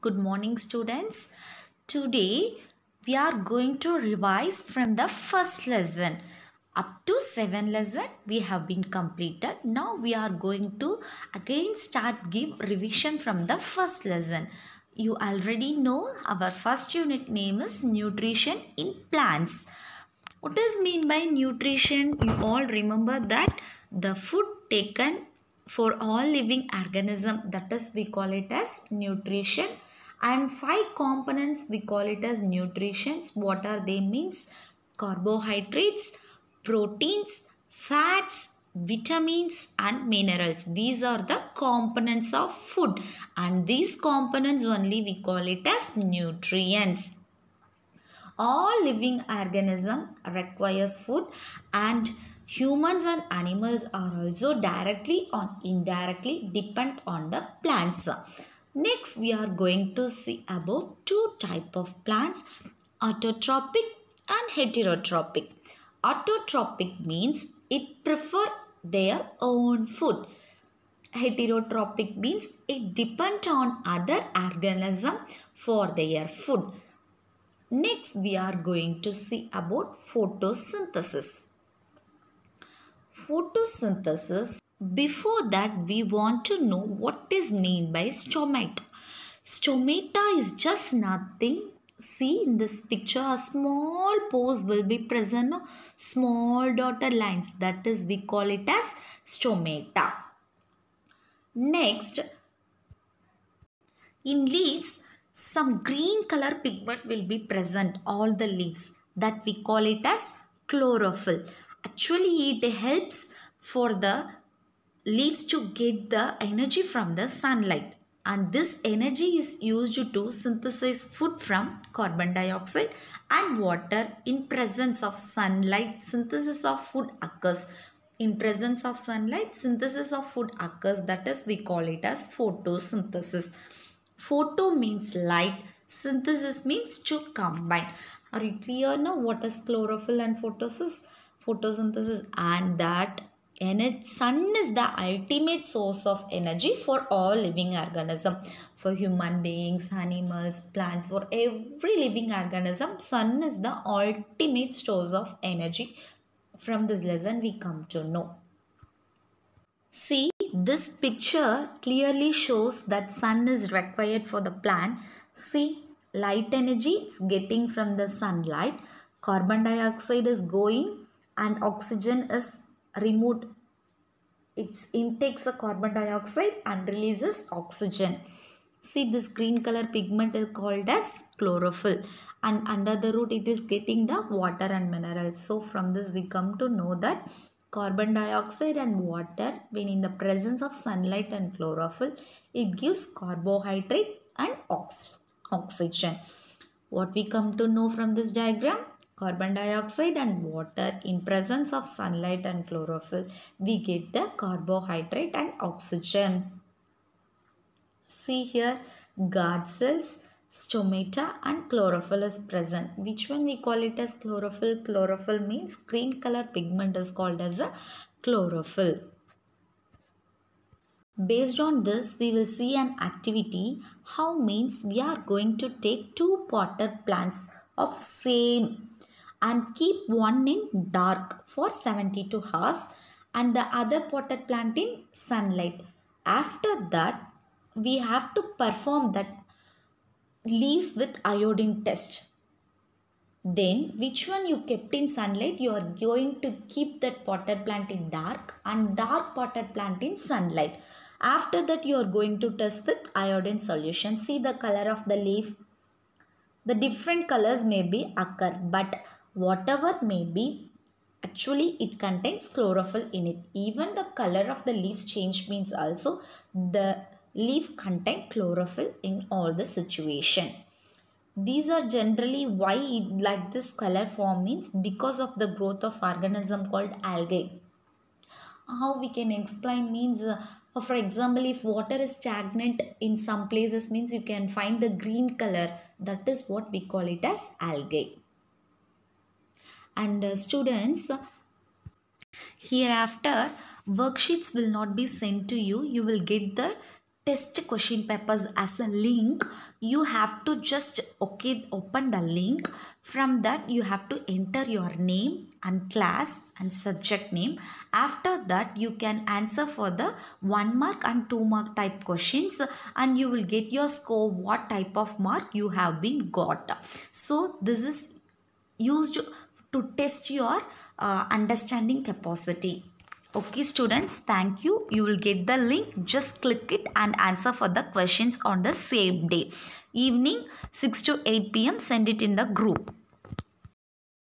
Good morning, students. Today we are going to revise from the first lesson. Up to 7 lesson we have been completed. Now we are going to again start give revision from the first lesson. You already know our first unit name is nutrition in plants. What does mean by nutrition? You all remember that the food taken for all living organism, that is we call it as nutrition, and 5 components we call it as nutritions. What are they? Means carbohydrates, proteins, fats, vitamins and minerals. These are the components of food, and these components only we call it as nutrients. All living organism requires food, and humans and animals are also directly or indirectly depend on the plants. Next we are going to see about two type of plants, autotrophic and heterotrophic. Autotrophic means it prefer their own food. Heterotrophic means it depend on other organism for their food. Next, we are going to see about photosynthesis. Photosynthesis. Before that, we want to know what is meant by stomata. Stomata is just nothing. See in this picture, a small pores will be present, small dotted lines. That is, we call it as stomata. Next, in leaves, some green color pigment will be present, all the leaves, that we call it as chlorophyll. Actually, it helps for the leaves to get the energy from the sunlight, and this energy is used to synthesize food from carbon dioxide and water. In presence of sunlight, synthesis of food occurs. In presence of sunlight, synthesis of food occurs, that is we call it as photosynthesis. Photo means light, synthesis means to combine. Are you clear now what is chlorophyll and photosynthesis? And that sun is the ultimate source of energy for all living organism. For human beings, animals, plants, for every living organism, sun is the ultimate source of energy. From this lesson we come to know. See, this picture clearly shows that sun is required for the plant. See, light energy is getting from the sunlight. Carbon dioxide is going and oxygen is removed. It intakes the carbon dioxide and releases oxygen. See, this green color pigment is called as chlorophyll, and under the root it is getting the water and minerals. So from this we come to know that carbon dioxide and water, when in the presence of sunlight and chlorophyll, it gives carbohydrate and oxygen. What we come to know from this diagram? Carbon dioxide and water, in presence of sunlight and chlorophyll, we get the carbohydrate and oxygen. See here, guard cells, stomata and chlorophyll is present. Which one we call it as chlorophyll? Chlorophyll means green color pigment is called as a chlorophyll. Based on this, we will see an activity. How means we are going to take 2 potted plants of same and keep one in dark for 72 hours and the other potted plant in sunlight. After that, we have to perform that leaves with iodine test. Then which one you kept in sunlight, you are going to keep that potted plant in dark and dark potted plant in sunlight. After that you are going to test with iodine solution. See the color of the leaf. The different colors may be occur, but whatever may be, actually it contains chlorophyll in it. Even the color of the leaves change means also the leaf contain chlorophyll in all the situation. These are generally why it like this color form means because of the growth of organism called algae. How we can explain means for example, if water is stagnant in some places means you can find the green color, that is what we call it as algae. And students, hereafter worksheets will not be sent to you. You will get the test question papers as a link, you have to just open the link. From that you have to enter your name and class and subject name. After that you can answer for the 1 mark and 2 mark type questions, and you will get your score what type of mark you have been got. So this is used to test your understanding capacity. Okay students, thank you. You will get the link. Just click it and answer for the questions on the same day. Evening 6 to 8 p.m. send it in the group.